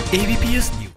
AVPS news.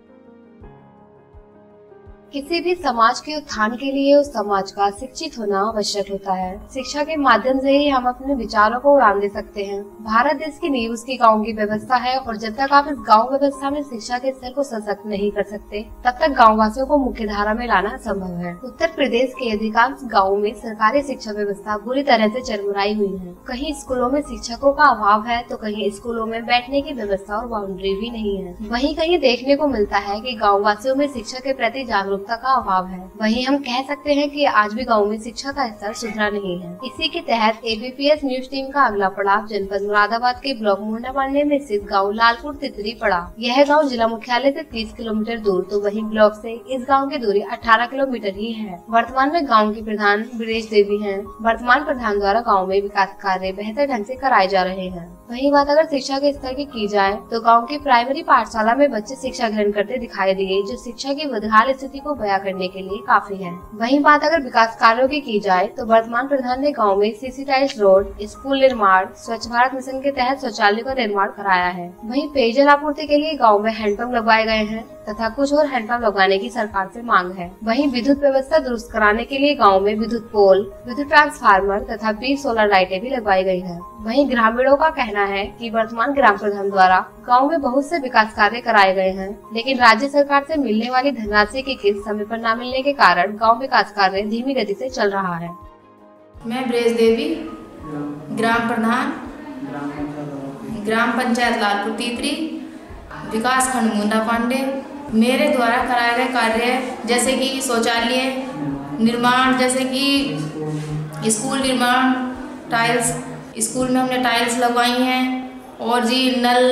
किसी भी समाज के उत्थान के लिए उस समाज का शिक्षित होना आवश्यक होता है। शिक्षा के माध्यम से ही हम अपने विचारों को उड़ान दे सकते हैं। भारत देश की नींव उसकी गांव की व्यवस्था है और जब तक आप इस गांव व्यवस्था में शिक्षा के स्तर को सशक्त नहीं कर सकते, तब तक गाँव वासियों को मुख्य धारा में लाना असंभव है। उत्तर प्रदेश के अधिकांश गाँवों में सरकारी शिक्षा व्यवस्था बुरी तरह से चरमराई हुई है। कहीं स्कूलों में शिक्षकों का अभाव है तो कहीं स्कूलों में बैठने की व्यवस्था और बाउंड्री भी नहीं है। वहीं कहीं देखने को मिलता है कि गाँव वासियों में शिक्षा के प्रति जागरूकता का अभाव है। वहीं हम कह सकते हैं कि आज भी गाँव में शिक्षा का स्तर सुधरा नहीं है। इसी के तहत AVPS न्यूज टीम का अगला पड़ाव जनपद मुरादाबाद के ब्लॉक मुंडा पांडे में स्थित गाँव लालपुर तितरी पड़ा। यह गाँव जिला मुख्यालय से 30 किलोमीटर दूर तो वहीं ब्लॉक से इस गाँव की दूरी 18 किलोमीटर ही है। वर्तमान में गाँव की प्रधान ब्रेज देवी है। वर्तमान प्रधान द्वारा गाँव में विकास कार्य बेहतर ढंग से कराए जा रहे हैं। वहीं बात अगर शिक्षा के स्तर की जाए तो गांव की प्राइमरी पाठशाला में बच्चे शिक्षा ग्रहण करते दिखाई दिए, जो शिक्षा की बदहाल स्थिति को बयां करने के लिए काफी है। वहीं बात अगर विकास कार्यों की जाए तो वर्तमान प्रधान ने गांव में सीसी टाइल्स रोड, स्कूल निर्माण, स्वच्छ भारत मिशन के तहत शौचालय का निर्माण कराया है। वहीं पेयजल आपूर्ति के लिए गाँव में हैंडपंप लगवाए गए हैं तथा कुछ और हैंडपंप लगाने की सरकार से मांग है। वहीं विद्युत व्यवस्था दुरुस्त कराने के लिए गांव में विद्युत पोल, विद्युत ट्रांसफार्मर तथा 20 सोलर लाइटें भी लगवाई गई हैं। वहीं ग्रामीणों का कहना है कि वर्तमान ग्राम प्रधान द्वारा गांव में बहुत से विकास कार्य कराए गए हैं, लेकिन राज्य सरकार से मिलने वाली धनराशि की किस्त समय पर न मिलने के कारण गाँव विकास कार्य धीमी गति से चल रहा है। मैं ब्रेज देवी, ग्राम प्रधान, ग्राम पंचायत लालपुर तितरी, विकास खंड मुंडा पांडे। मेरे द्वारा कराए गए कार्य जैसे कि शौचालय निर्माण, जैसे कि स्कूल निर्माण, टाइल्स, स्कूल में हमने टाइल्स लगवाई हैं और जी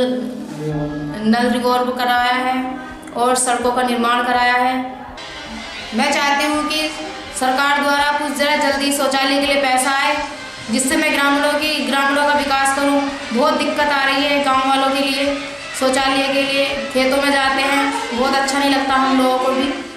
नल रिगोर कराया है और सड़कों का निर्माण कराया है। मैं चाहती हूँ कि सरकार द्वारा कुछ ज़रा जल्दी शौचालय के लिए पैसा आए, जिससे मैं ग्रामीणों का विकास करूँ। बहुत दिक्कत आ रही है गाँव वालों के लिए, शौचालय के लिए खेतों में जाते हैं, बहुत अच्छा नहीं लगता हम लोगों को भी।